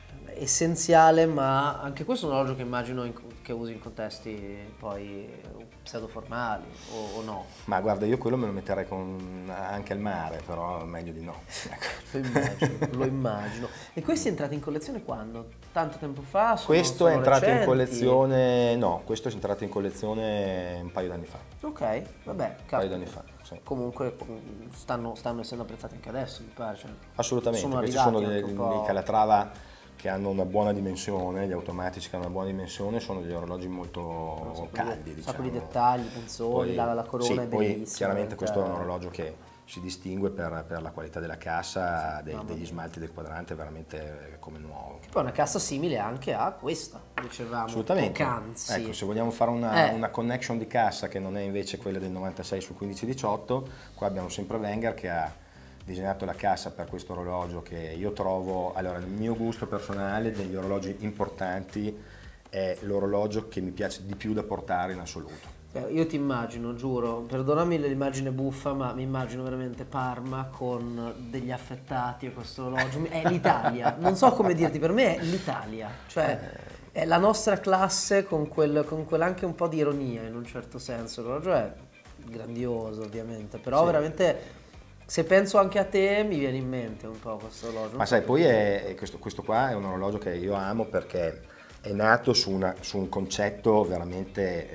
essenziale, ma anche questo è un orologio che immagino in, che usi in contesti poi pseudoformali o, o no? Ma guarda, io quello me lo metterei con, anche al mare, però meglio di no. Lo immagino, lo immagino. E questi è entrato in collezione quando? Tanto tempo fa? Sono, Questo sono è entrato recenti? in collezione, no, questo è entrato in collezione un paio d'anni fa. Ok, vabbè, Un paio d'anni fa, sì. Comunque stanno, stanno essendo apprezzati anche adesso, mi pare. Cioè, Assolutamente, sono questi sono arrivati dei, anche un dei po'... Calatrava che hanno una buona dimensione, gli automatici che hanno una buona dimensione, sono degli orologi molto sacco caldi. Un diciamo. sacco di dettagli, punzoni, Poi, la, la corona sì, è poi bellissima. chiaramente questo è un eh. orologio che si distingue per, per la qualità della cassa, dei- mamma degli mia. smalti del quadrante veramente come nuovo. Poi una cassa simile anche a questa, dicevamo Assolutamente. poc'anzi. Ecco, se vogliamo fare una, Eh. una connection di cassa che non è invece quella del novantasei sul quindici diciotto, qua abbiamo sempre Wenger che ha disegnato la cassa per questo orologio che io trovo, allora il mio gusto personale degli orologi importanti è l'orologio che mi piace di più da portare in assoluto. Eh, Io ti immagino, giuro, perdonami l'immagine buffa, ma mi immagino veramente Parma con degli affettati e questo orologio. È l'Italia, non so come dirti, per me è l'Italia, cioè è la nostra classe con quel, con quel anche un po' di ironia in un certo senso. L'orologio è grandioso ovviamente, però Sì. veramente se penso anche a te mi viene in mente un po' questo orologio. Ma sai, poi è, è questo, questo qua è un orologio che io amo perché è nato su, una, su un concetto veramente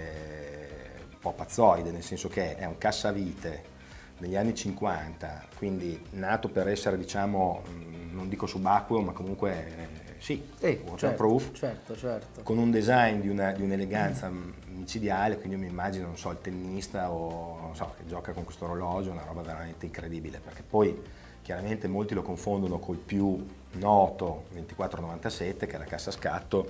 eh, un po' pazzoide, nel senso che è un cassavite degli anni cinquanta, quindi nato per essere, diciamo, non dico subacqueo, ma comunque eh, sì, Sì, waterproof, certo, certo, certo. con un design di, una, di un'eleganza micidiale, quindi io mi immagino, non so, il tennista o non so, che gioca con questo orologio, una roba veramente incredibile, perché poi chiaramente molti lo confondono col più noto ventiquattro novantasette, che è la cassa a scatto,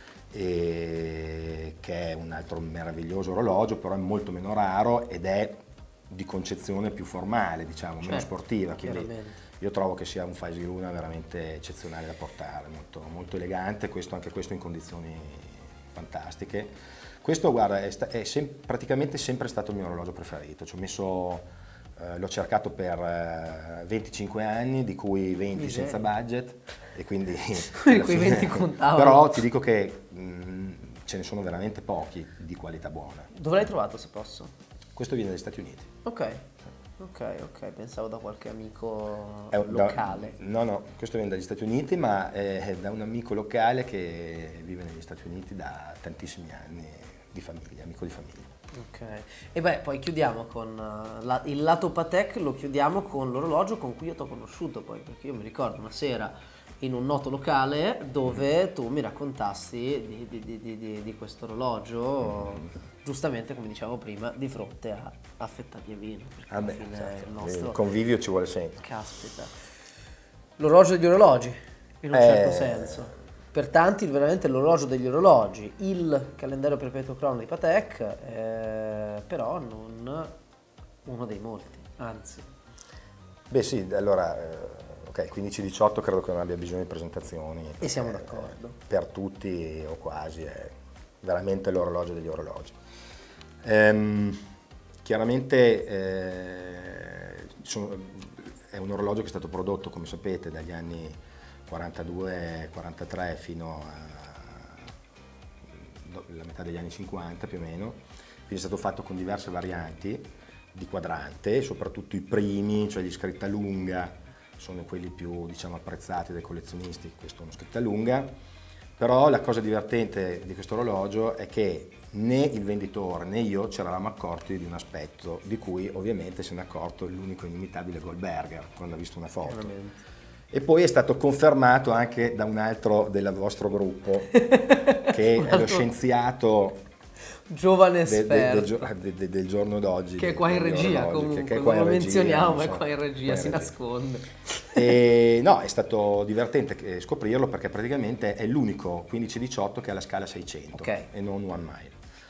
e che è un altro meraviglioso orologio, però è molto meno raro ed è di concezione più formale, diciamo, meno Certo, sportiva, quindi chiaramente. io trovo che sia un Fais di Luna veramente eccezionale da portare, molto, molto elegante, questo, anche questo in condizioni fantastiche. Questo, guarda, è, sta- è sem- praticamente sempre stato il mio orologio preferito, ci ho messo, eh, l'ho cercato per eh, venticinque anni, di cui venti Miseria. senza budget, e quindi... Quei alla fine- venti contavano. Però ti dico che mh, ce ne sono veramente pochi di qualità buona. Dove l'hai trovato, se posso? Questo viene dagli Stati Uniti. Ok, ok, ok, pensavo da qualche amico È un- da- locale. no, no, questo viene dagli Stati Uniti, ma è da un amico locale che vive negli Stati Uniti da tantissimi anni, di famiglia, amico di famiglia. Ok, e beh, poi chiudiamo con uh, la- il lato Patek, lo chiudiamo con l'orologio con cui io ti ho conosciuto poi, perché io mi ricordo una sera in un noto locale dove tu mi raccontasti di, di, di, di, di- di questo orologio, giustamente come diciamo prima, di fronte a affettati e vino, perché alla Vabbè, fine certo, il nostro... il convivio ci vuole sempre. Caspita. L'orologio degli orologi, in un Eh. certo senso. Per tanti veramente l'orologio degli orologi, il calendario perpetuo crono di Patek, eh, però non uno dei molti, anzi. Beh sì, allora, eh, ok, quindici diciotto credo che non abbia bisogno di presentazioni. E siamo perché, d'accordo. eh, Per tutti o quasi è veramente l'orologio degli orologi. Ehm, chiaramente eh, sono- è un orologio che è stato prodotto, come sapete, dagli anni quarantadue quarantatré fino alla metà degli anni cinquanta più o meno, quindi è stato fatto con diverse varianti di quadrante, soprattutto i primi, cioè gli scritta lunga, sono quelli più, diciamo, apprezzati dai collezionisti, questo è uno scritta lunga, però la cosa divertente di questo orologio è che né il venditore né io ci eravamo accorti di un aspetto di cui ovviamente se ne è accorto l'unico inimitabile Goldberger quando ha visto una foto. Veramente. E poi è stato confermato anche da un altro del vostro gruppo, che è lo scienziato Giovane de- de- esperto. del, gio- de- de- del giorno d'oggi. Che è qua in degli regia orologi, comunque, che- che è non qua in lo regia, menzioniamo, non ma so, è qua in regia, qua in si regia. nasconde. E, no, è stato divertente che- scoprirlo perché praticamente è l'unico quindici diciotto che ha la scala seicento Ok. e non one mile.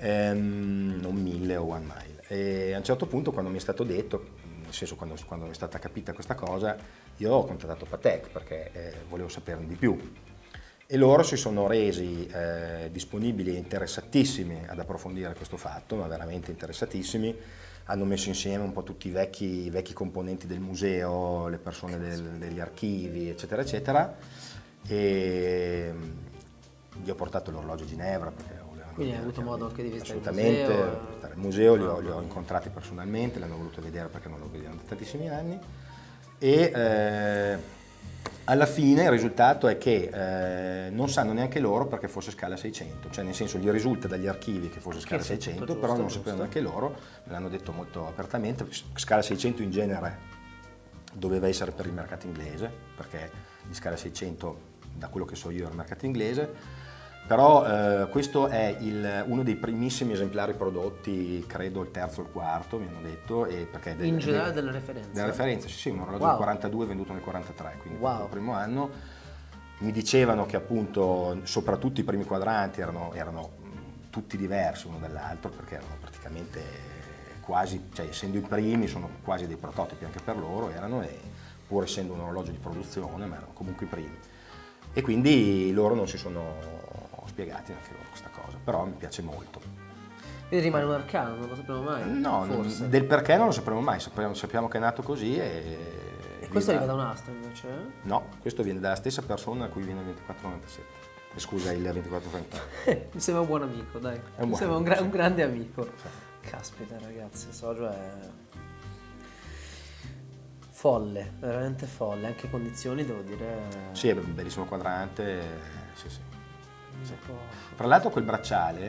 ehm, non mille o one mile. E a un certo punto, quando mi è stato detto, nel senso quando, quando è stata capita questa cosa, io ho contattato Patek perché eh, volevo saperne di più. E loro si sono resi eh, disponibili e interessatissimi ad approfondire questo fatto, ma veramente interessatissimi. Hanno messo insieme un po' tutti i vecchi, i vecchi componenti del museo, le persone del, degli archivi, eccetera, eccetera. E gli ho portato l'orologio a Ginevra perché volevano Quindi hai avuto modo anche di visitare il museo? Assolutamente, visitare il museo, li ho, li ho incontrati personalmente, l'hanno voluto vedere perché non lo vedevano da tantissimi anni. E eh, alla fine il risultato è che eh, non sanno neanche loro perché fosse scala seicento, cioè nel senso gli risulta dagli archivi che fosse scala che seicento, giusto, però non giusto. sapevano neanche loro, me l'hanno detto molto apertamente. Scala seicento in genere doveva essere per il mercato inglese, perché di scala seicento, da quello che so io, è il mercato inglese. Però eh, questo è il, uno dei primissimi esemplari prodotti, credo il terzo o il quarto, mi hanno detto. E perché del, in generale delle referenze? Delle referenze, sì, sì, un orologio wow. del quarantadue venduto nel quarantatré, quindi wow. il primo anno. Mi dicevano che appunto, soprattutto i primi quadranti erano, erano tutti diversi uno dall'altro, perché erano praticamente quasi, cioè essendo i primi, sono quasi dei prototipi anche per loro, erano, e pur essendo un orologio di produzione, ma erano comunque i primi. E quindi loro non si sono spiegati neanche loro questa cosa, però mi piace molto. Quindi rimane un arcano, non lo sapremo mai? No, forse. Del perché non lo sapremo mai, sappiamo, sappiamo che è nato così e... E questo arriva da un'asta invece? No, questo viene dalla stessa persona a cui viene il ventiquattro novantasette. Scusa, il ventiquattro trentotto. Mi sembra un buon amico, dai. Un Mi sembra un, gra- un grande amico. Sì. Caspita ragazzi, Sojo è... folle, veramente folle, anche condizioni devo dire... Sì, è un bellissimo quadrante, sì sì. sì. Tra l'altro quel bracciale,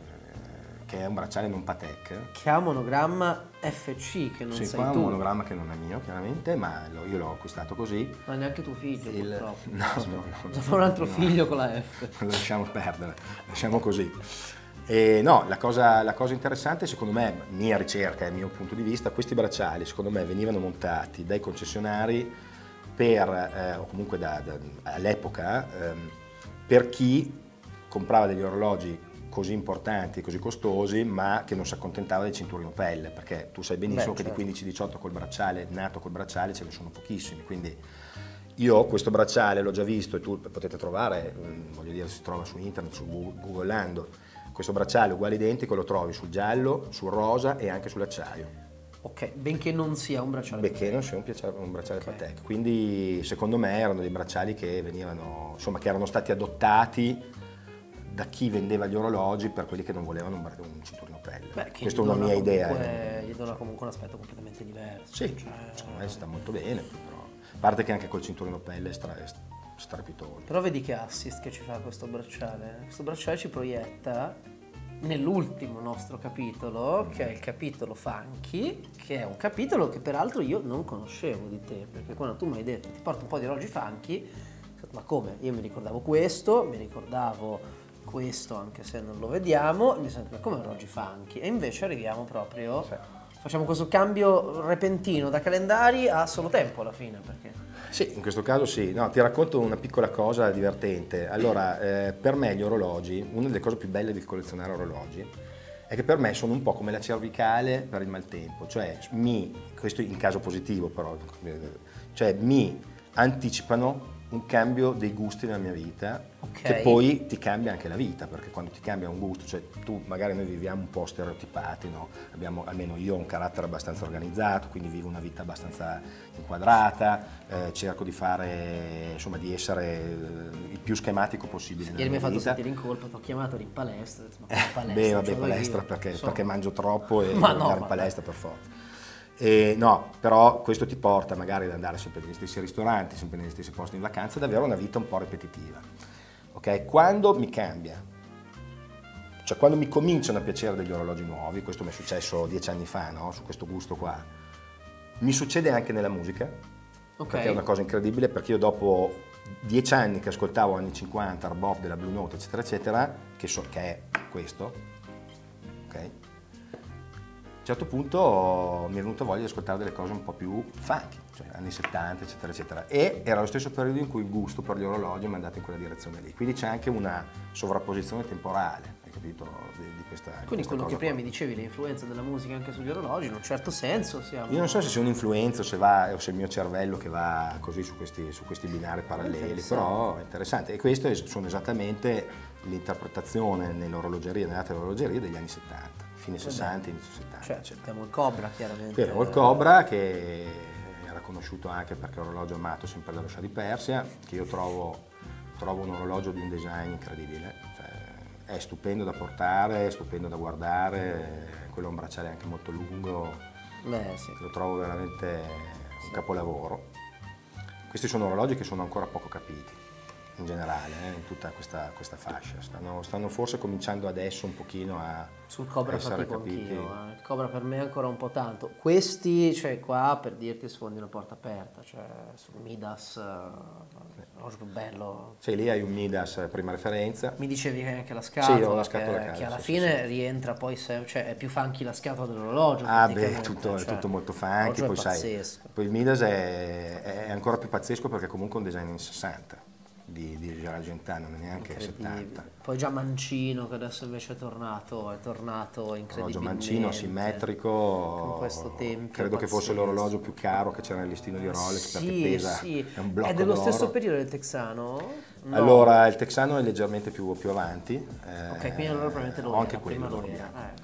eh, che è un bracciale non Patek... Che ha monogramma F C, che non sì, sei qua tu. Sì, un monogramma che non è mio, chiaramente, ma lo, io l'ho acquistato così. Ma neanche tuo figlio, Il... purtroppo. No, no, no. Cosa fa un altro no. figlio con la F? Lo lasciamo perdere, lasciamo così. E no, la cosa, la cosa interessante, secondo me, mia ricerca e il mio punto di vista, questi bracciali secondo me venivano montati dai concessionari per, eh, o comunque da, da, all'epoca, ehm, per chi comprava degli orologi così importanti, così costosi, ma che non si accontentava del cinturino pelle, perché tu sai benissimo Beh, che certo. di quindici diciotto col bracciale, nato col bracciale, ce ne sono pochissimi, quindi io questo bracciale l'ho già visto e tu potete trovare, voglio dire, si trova su internet, su Googlando. Questo bracciale uguale identico lo trovi sul giallo, sul rosa e anche sull'acciaio. Ok, benché non sia un bracciale Benché Patek. non sia un, piaccia, un bracciale okay. Patek. Quindi secondo me erano dei bracciali che venivano, insomma, che erano stati adottati da chi vendeva gli orologi per quelli che non volevano un, un cinturino pelle. Beh, questa è una mia idea. Eh. Gli dona comunque un aspetto completamente diverso. Sì, cioè... secondo me sta molto bene, però. A parte che anche col cinturino pelle è stra, strepitoso. Però vedi che assist che ci fa questo bracciale. Questo bracciale ci proietta nell'ultimo nostro capitolo, che è il capitolo funky, che è un capitolo che peraltro io non conoscevo di te, perché quando tu mi hai detto ti porto un po' di orologi funky, ho detto, ma come? Io mi ricordavo questo, mi ricordavo questo anche se non lo vediamo, e mi sono detto, ma come orologi funky? E invece arriviamo proprio, sì. Facciamo questo cambio repentino da calendari a solo tempo alla fine, perché... Sì, in questo caso sì. No, ti racconto una piccola cosa divertente. Allora, eh, per me gli orologi, una delle cose più belle del collezionare orologi, è che per me sono un po' come la cervicale per il maltempo, cioè mi, questo in caso positivo però, cioè mi anticipano un cambio dei gusti nella mia vita, okay. Che poi ti cambia anche la vita, perché quando ti cambia un gusto, cioè tu magari noi viviamo un po' stereotipati, no? Abbiamo, almeno io ho un carattere abbastanza organizzato, quindi vivo una vita abbastanza inquadrata, eh, cerco di fare, insomma, di essere eh, il più schematico possibile. Ieri mi hai fatto sentire in colpa, ti ho chiamato in palestra, ma eh, palestra beh, vabbè, palestra perché, perché mangio troppo e ma devo no, andare in palestra per forza. E no, però questo ti porta magari ad andare sempre negli stessi ristoranti, sempre negli stessi posti in vacanza, ad avere una vita un po' ripetitiva. Ok? Quando mi cambia, cioè quando mi cominciano a piacere degli orologi nuovi, questo mi è successo dieci anni fa, no? Su questo gusto qua, mi succede anche nella musica, okay. Perché è una cosa incredibile, perché io dopo dieci anni che ascoltavo anni cinquanta, Hard Bop della Blue Note, eccetera, eccetera, che, so, che è questo, ok? un certo punto mi è venuta voglia di ascoltare delle cose un po' più funky, cioè anni settanta, eccetera, eccetera. E era lo stesso periodo in cui il gusto per gli orologi mi è andato in quella direzione lì. Quindi c'è anche una sovrapposizione temporale, hai capito, di, di questa di Quindi questa quello che cosa prima qua. mi dicevi, le influenze della musica anche sugli orologi, in un certo senso siamo... Io non so se sia un'influenza o se, va, o se è il mio cervello che va così su questi, su questi binari paralleli, però è interessante. E queste sono esattamente l'interpretazione nell'orologeria, nell'arte dell'orologeria degli anni settanta. Fine sessanta, inizio settanta. Cioè, abbiamo il Cobra chiaramente. Qui avevo il Cobra che era conosciuto anche perché è un orologio amato sempre dallo Scià di Persia, che io trovo, trovo un orologio di un design incredibile, cioè, è stupendo da portare, è stupendo da guardare, quello è un bracciale anche molto lungo, Beh, sì. lo trovo veramente un capolavoro. Questi sono orologi che sono ancora poco capiti in generale, eh, in tutta questa, questa fascia, stanno, stanno forse cominciando adesso un pochino a Sul Cobra essere fatico capiti. anch'io, eh. Il Cobra per me è ancora un po' tanto. Questi, cioè qua per dirti sfondi una porta aperta, cioè sul Midas, eh, l'orologio più bello. Sì, lì hai un Midas prima referenza. Mi dicevi che anche la scatola, Sì, ho la scatola a che, casa, che alla sì, fine sì, sì. rientra poi, se, cioè è più funky la scatola dell'orologio. Ah beh, praticamente, tutto, cioè, è tutto molto funky, l'orologio poi è sai, pazzesco. poi il Midas è, è ancora più pazzesco perché comunque è un design in sessanta di, di Gerard Gentano, non è neanche settanta. Poi già Mancino che adesso invece è tornato, è tornato incredibilmente. Orologio mancino, asimmetrico, con questo tempio credo che fosse pazzesco. l'orologio più caro che c'era nel listino di Rolex Sì, perché pesa, sì. è un blocco È dello d'oro. stesso periodo del Texano? No. Allora, il Texano è leggermente più, più avanti. eh, Ok, quindi allora probabilmente lo ho era, anche prima quello, lo l'oro era. bianco.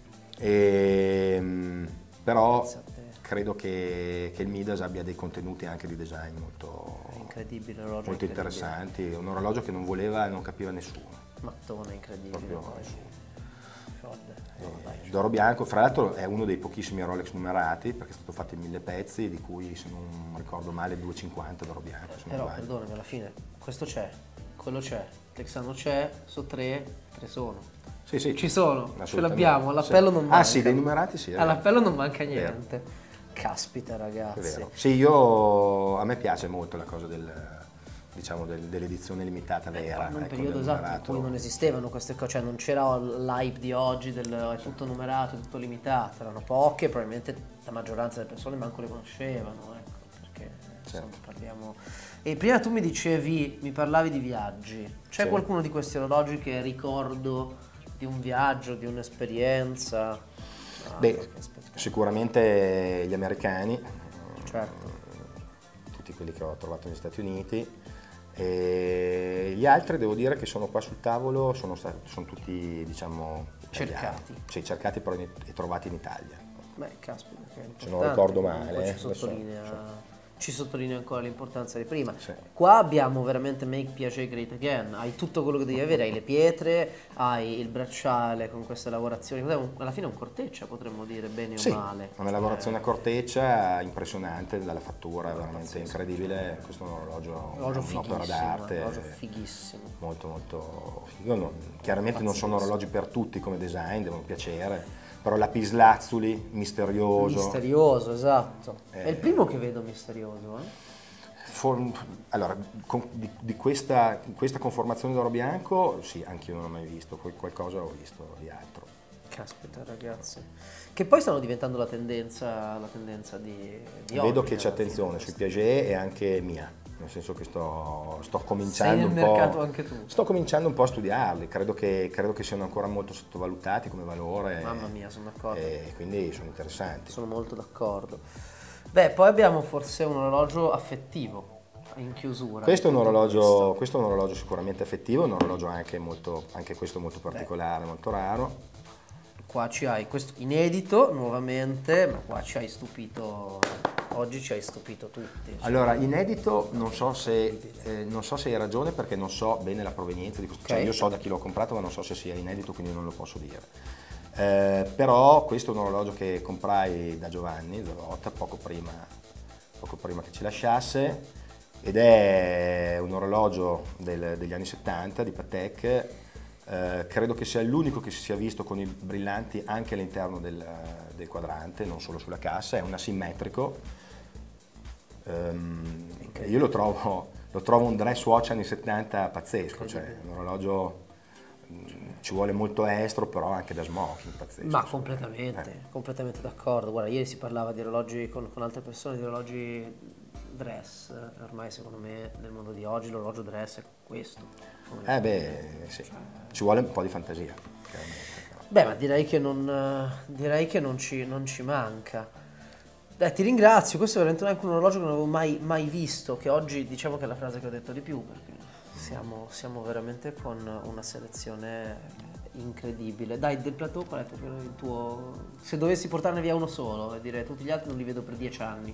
Eh. Ehm, però Pensa a te. credo che, che il Midas abbia dei contenuti anche di design molto, È incredibile l'orologio. molto incredibile. interessanti, un orologio che non voleva e non capiva nessuno. Mattone incredibile. Proprio poi. nessuno. Folle. No, dai. D'oro bianco, fra l'altro è uno dei pochissimi Rolex numerati perché è stato fatto in mille pezzi, di cui se non ricordo male duecentocinquanta d'oro bianco. se non Però sbaglio. perdonami, alla fine questo c'è, quello c'è, Texano c'è, su tre, tre sono. Sì, sì, Ci sono, ce assolutamente. l'abbiamo, all'appello Sì. non manca. Ah sì, dei numerati sì. è vero. All'appello non manca È vero. niente. Caspita È ragazzi. vero. Sì, io, a me piace molto la cosa del, diciamo, del- dell'edizione limitata vera. In un ecco, periodo del esatto in numerato. cui non esistevano queste cose, cioè non c'era l'hype di oggi del è tutto numerato, è tutto limitato, erano poche, probabilmente la maggioranza delle persone manco le conoscevano, ecco, perché insomma Certo. parliamo... E prima tu mi dicevi, mi parlavi di viaggi, c'è Sì. qualcuno di questi orologi che è ricordo di un viaggio, di un'esperienza? Ah, Beh, che aspetta. sicuramente gli americani, Certo. tutti quelli che ho trovato negli Stati Uniti, e gli altri devo dire che sono qua sul tavolo, sono, stati, sono tutti diciamo italiani. Cercati. Sì, cercati però in- e trovati in Italia. Beh, caspita, che è Se non importante, ricordo comunque male, ci eh, adesso- sottolinea, ci sottolinea ancora l'importanza di prima. Sì. Qua abbiamo veramente Make Piaget Great Again, hai tutto quello che devi avere, hai le pietre, hai il bracciale con queste lavorazioni, cos'è un- alla fine è un corteccia potremmo dire, bene Sì, o male. una lavorazione a corteccia impressionante dalla fattura, veramente pazzesco, incredibile. Questo è un orologio, Orologio un'opera fighissimo, d'arte. un orologio fighissimo. Molto molto figo. No, chiaramente non sono orologi per tutti come design, devono piacere, però lapislazzuli, misterioso. Misterioso, esatto. È Eh. il primo che vedo misterioso, eh? For- allora, con- di, di questa, questa conformazione d'oro bianco, sì, anch'io non l'ho mai visto, poi qualcosa ho visto di altro. Caspita ragazzi, che poi stanno diventando la tendenza, la tendenza di, di Vedo oggi, che c'è alla fine, attenzione sui questa. Piaget e anche mia, nel senso che sto, sto Sei cominciando nel un po'. mercato anche tu. Sto cominciando un po' a studiarli, credo che, credo che siano ancora molto sottovalutati come valore. Mamma mia, sono d'accordo. E quindi sono interessanti. Sono molto d'accordo. Beh, poi abbiamo forse un orologio affettivo in chiusura. Questo è, un Tutto orologio, questo è un orologio sicuramente affettivo, un orologio anche, molto, anche questo molto particolare, molto raro. questo. Qua ci hai questo inedito nuovamente, ma qua ci hai stupito. Oggi ci hai stupito tutti. Allora, inedito non so se, eh, non so se hai ragione perché non so bene la provenienza di questo, cioè Ok. io so da chi l'ho comprato ma non so se sia inedito quindi non lo posso dire. Eh, però questo è un orologio che comprai da Giovanni Zalotta poco prima, poco prima che ci lasciasse ed è un orologio del- degli anni settanta di Patek. Eh, credo che sia l'unico che si sia visto con i brillanti anche all'interno del, del quadrante, non solo sulla cassa, è un asimmetrico. Ehm, io lo trovo, lo trovo un dress watch anni settanta pazzesco, cioè un orologio ci vuole molto estro, però anche da smoking, pazzesco. Ma completamente, eh. completamente d'accordo. Guarda, ieri si parlava di orologi con, con altre persone, di orologi dress. Ormai secondo me nel mondo di oggi l'orologio dress è questo. Eh beh, sì, ci vuole un po' di fantasia, chiaramente. Beh, ma direi che non, direi che non ci, non ci manca. Beh, ti ringrazio, questo è veramente anche un orologio che non avevo mai, mai visto, che oggi diciamo che è la frase che ho detto di più, perché siamo, siamo veramente con una selezione incredibile. Dai, del plateau qual è proprio il tuo... Se dovessi portarne via uno solo e dire tutti gli altri non li vedo per dieci anni,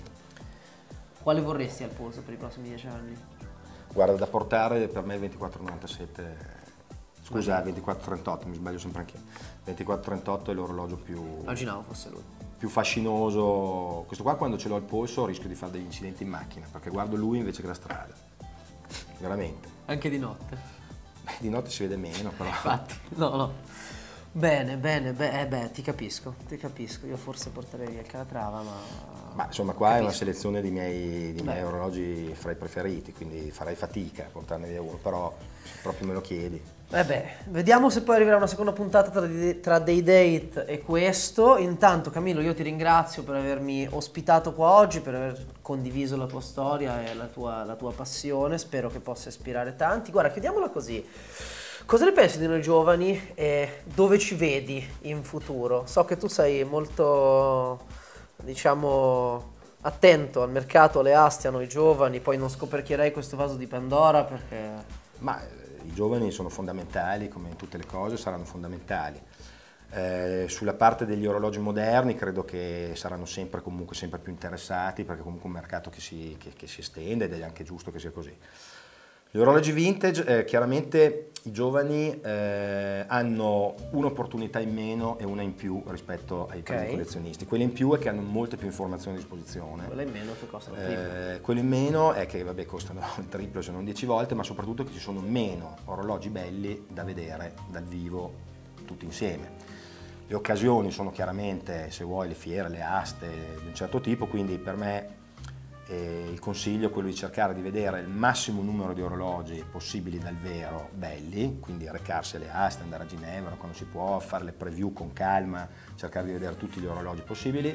quale vorresti al polso per i prossimi dieci anni? Guarda, da portare per me il ventiquattro novantasette, scusa, ventiquattro trentotto, mi sbaglio sempre anch'io. ventiquattro trentotto è l'orologio più... Immaginavo fosse lui. più fascinoso. Questo qua quando ce l'ho al polso rischio di fare degli incidenti in macchina, perché guardo lui invece che la strada. Veramente. Anche di notte? Beh, di notte si vede meno, però. Infatti, no, no. Bene, bene, beh, eh beh, ti capisco, ti capisco. Io forse porterei via il Calatrava, ma... Ma insomma qua capisco. È una selezione di miei, di miei Beh. orologi fra i preferiti, quindi farei fatica a portarne via uno, però se proprio me lo chiedi. Eh beh, vediamo se poi arriverà una seconda puntata tra, tra Day Date e questo. Intanto Camillo, io ti ringrazio per avermi ospitato qua oggi, per aver condiviso la tua storia e la tua, la tua passione. Spero che possa ispirare tanti. Guarda, chiudiamola così. Cosa ne pensi di noi giovani e dove ci vedi in futuro? So che tu sei molto, diciamo, attento al mercato, alle aste, a noi giovani, poi non scoperchierei questo vaso di Pandora perché... Ma i giovani sono fondamentali, come in tutte le cose saranno fondamentali. Eh, sulla parte degli orologi moderni credo che saranno sempre comunque sempre più interessati, perché comunque è un mercato che si, che, che si estende ed è anche giusto che sia così. Gli orologi vintage, eh, chiaramente i giovani eh, hanno un'opportunità in meno e una in più rispetto ai okay. collezionisti. Quella in più è che hanno molte più informazioni a disposizione. Quella in meno che costano il triplo. Eh, quello in meno è che vabbè, costano il triplo se non dieci volte, ma soprattutto che ci sono meno orologi belli da vedere dal vivo tutti insieme. Le occasioni sono chiaramente, se vuoi, le fiere, le aste di un certo tipo, quindi per me E il consiglio è quello di cercare di vedere il massimo numero di orologi possibili dal vero belli, quindi recarsi alle aste, andare a Ginevra quando si può, fare le preview con calma, cercare di vedere tutti gli orologi possibili.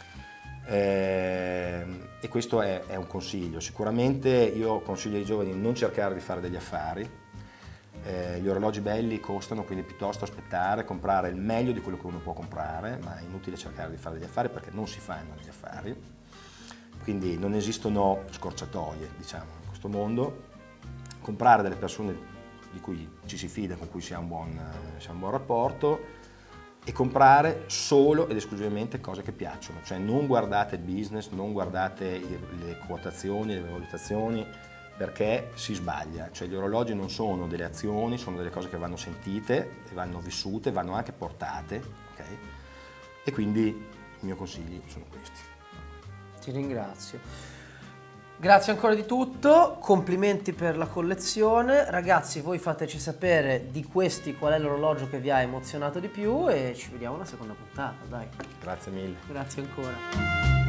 Eh, e questo è, è un consiglio. Sicuramente io consiglio ai giovani di non cercare di fare degli affari. Eh, gli orologi belli costano, quindi piuttosto aspettare, comprare il meglio di quello che uno può comprare, ma è inutile cercare di fare degli affari perché non si fanno degli affari. Quindi non esistono scorciatoie, diciamo, in questo mondo. Comprare delle persone di cui ci si fida, con cui si ha un buon, si ha un buon rapporto, e comprare solo ed esclusivamente cose che piacciono. Cioè non guardate il business, non guardate le quotazioni, le valutazioni, perché si sbaglia. Cioè gli orologi non sono delle azioni, sono delle cose che vanno sentite, e vanno vissute, vanno anche portate, okay? E quindi i miei consigli sono questi. Ti ringrazio. Grazie ancora di tutto, complimenti per la collezione. Ragazzi, voi fateci sapere di questi qual è l'orologio che vi ha emozionato di più e ci vediamo alla seconda puntata, dai. Grazie mille. Grazie ancora.